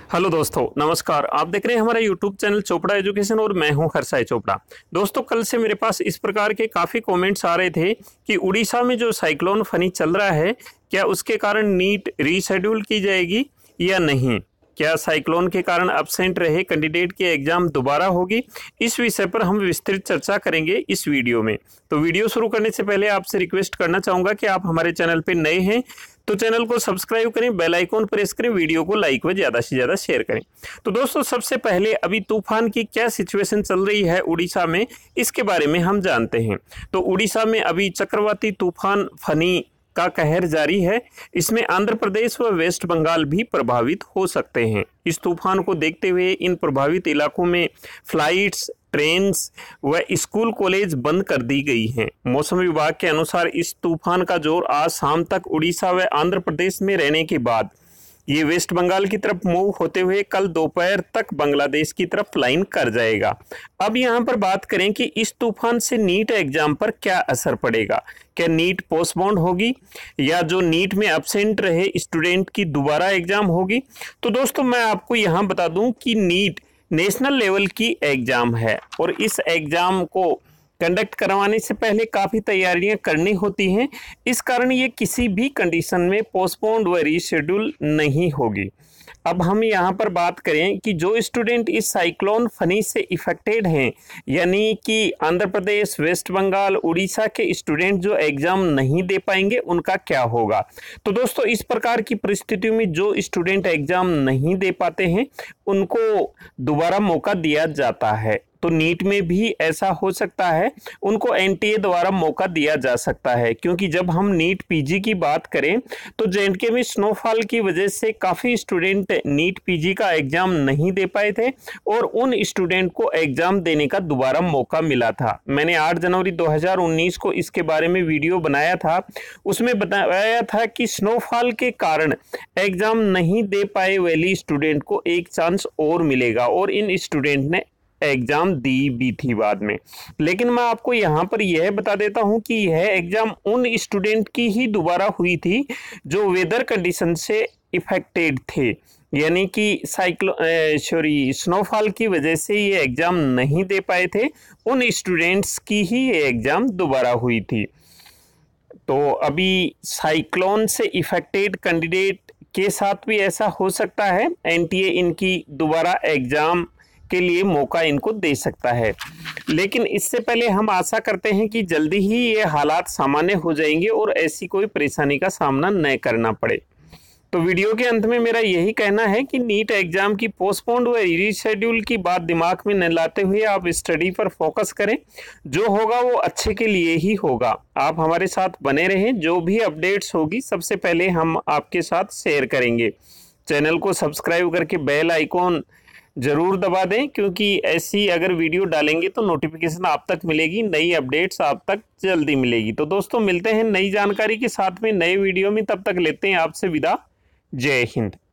Hello दोस्तों, नमस्कार। आप देख रहे हैं हमारा यूट्यूब चैनल चोपड़ा एजुकेशन और मैं हूं हर्षाई चोपड़ा। दोस्तों, कल से मेरे पास इस प्रकार के काफ़ी कमेंट्स आ रहे थे कि उड़ीसा में जो साइक्लोन फनी चल रहा है, क्या उसके कारण नीट रीशेड्यूल की जाएगी या नहीं? क्या साइक्लोन के कारण अब्सेंट रहे कैंडिडेट की एग्जाम दोबारा होगी? इस विषय पर हम विस्तृत चर्चा करेंगे इस वीडियो में। तो वीडियो शुरू करने से पहले आपसे रिक्वेस्ट करना चाहूँगा कि आप हमारे चैनल पर नए हैं तो चैनल को सब्सक्राइब करें, बेल आइकॉन प्रेस करें, वीडियो को लाइक व ज़्यादा से ज़्यादा शेयर करें। तो दोस्तों, सबसे पहले अभी तूफान की क्या सिचुएशन चल रही है उड़ीसा में, इसके बारे में हम जानते हैं। तो उड़ीसा में अभी चक्रवाती तूफान फनी का कहर जारी है। इसमें आंध्र प्रदेश व वेस्ट बंगाल भी प्रभावित हो सकते हैं। इस तूफान को देखते हुए इन प्रभावित इलाकों में फ्लाइट्स, ट्रेन्स व स्कूल कॉलेज बंद कर दी गई हैं। मौसम विभाग के अनुसार इस तूफान का जोर आज शाम तक उड़ीसा व आंध्र प्रदेश में रहने के बाद ये वेस्ट बंगाल की तरफ मूव होते हुए कल दोपहर तक बांग्लादेश की तरफ लाइन कर जाएगा। अब यहाँ पर बात करें कि इस तूफान से नीट एग्जाम पर क्या असर पड़ेगा। क्या नीट पोस्टपोन्ड होगी या जो नीट में एब्सेंट रहे स्टूडेंट की दोबारा एग्जाम होगी? तो दोस्तों, मैं आपको यहाँ बता दूं कि नीट नेशनल लेवल की एग्जाम है और इस एग्जाम को कंडक्ट करवाने से पहले काफ़ी तैयारियां करनी होती हैं। इस कारण ये किसी भी कंडीशन में पोस्टपोन्ड व रीशेड्यूल नहीं होगी। अब हम यहाँ पर बात करें कि जो स्टूडेंट इस साइक्लोन फनी से इफेक्टेड हैं, यानी कि आंध्र प्रदेश, वेस्ट बंगाल, उड़ीसा के स्टूडेंट जो एग्जाम नहीं दे पाएंगे, उनका क्या होगा? तो दोस्तों, इस प्रकार की परिस्थिति में जो स्टूडेंट एग्जाम नहीं दे पाते हैं, उनको दोबारा मौका दिया जाता है। तो नीट में भी ऐसा हो सकता है, उनको एनटीए द्वारा मौका दिया जा सकता है, क्योंकि जब हम नीट पीजी की बात करें तो जेएंडके में स्नोफॉल की वजह से काफ़ी स्टूडेंट नीट पीजी का एग्जाम नहीं दे पाए थे और उन स्टूडेंट को एग्जाम देने का दोबारा मौका मिला था। मैंने 8 जनवरी 2019 को इसके बारे में वीडियो बनाया था। उसमें बताया था कि स्नोफॉल के कारण एग्जाम नहीं दे पाए वाली स्टूडेंट को एक चांस और मिलेगा और इन स्टूडेंट ने एग्जाम दी भी थी बाद में। लेकिन मैं आपको यहाँ पर यह बता देता हूँ कि यह एग्जाम उन स्टूडेंट की ही दोबारा हुई थी जो वेदर कंडीशन से इफेक्टेड थे, यानी कि स्नोफॉल की वजह से ये एग्जाम नहीं दे पाए थे। उन स्टूडेंट्स की ही ये एग्जाम दोबारा हुई थी। तो अभी साइक्लोन से इफेक्टेड कैंडिडेट के साथ भी ऐसा हो सकता है। एनटीए इनकी दोबारा एग्जाम के लिए मौका इनको दे सकता है, लेकिन इससे पहले हम आशा करते हैं कि जल्दी ही ये हालात सामान्य हो जाएंगे और ऐसी कोई परेशानी का सामना न करना पड़े। तो वीडियो के अंत में मेरा यही कहना है कि नीट एग्जाम की पोस्टपोन्ड व रीशेड्यूल की बात दिमाग में न लाते हुए आप स्टडी पर फोकस करें। जो होगा वो अच्छे के लिए ही होगा। आप हमारे साथ बने रहें, जो भी अपडेट्स होगी सबसे पहले हम आपके साथ शेयर करेंगे। चैनल को सब्सक्राइब करके बेल आइकॉन जरूर दबा दें, क्योंकि ऐसी अगर वीडियो डालेंगे तो नोटिफिकेशन आप तक मिलेगी, नई अपडेट्स आप तक जल्दी मिलेगी। तो दोस्तों, मिलते हैं नई जानकारी के साथ में नए वीडियो में। तब तक लेते हैं आपसे विदा। जय हिंद।